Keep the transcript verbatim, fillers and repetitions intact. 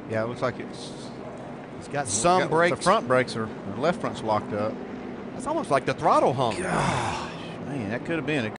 Yeah, it looks like it's. He's got some got, brakes. The front brakes are, the left front's locked up. It's almost like the throttle hung. Gosh, man, that could have been. It